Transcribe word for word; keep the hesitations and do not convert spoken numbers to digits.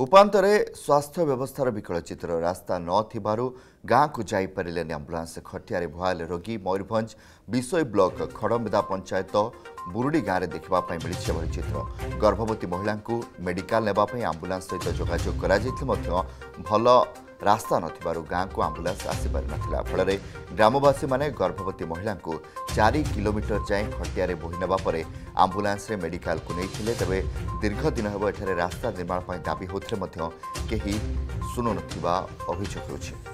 उपान्तरे स्वास्थ्य व्यवस्थार विकल चित्र रास्ता नथिबारु गाँ को जाइपारे आंबुलांस खटिया भुआल रोगी मयूरभंज विशोई ब्लॉक खड़मेदा पंचायत बुरुडी गाँव में देखा मिली चित्र गर्भवती महिला को मेडिकल नेबाई आंबुलांस सहित जोगाजोग कर भल रास्ता नथिबारु गाँ को आंबुलांस आसीपारि नथिला फल ग्रामवासी माने गर्भवती महिला को चार किलोमीटर जाए खटिया बोही नेबा परे आंबुलांस रे मेडिकल को नहीं तेबे दीर्घ दिन हेब एठारे रास्ता निर्माण दाबी होते कहीं शुणु नथिबा अभियोग होछि।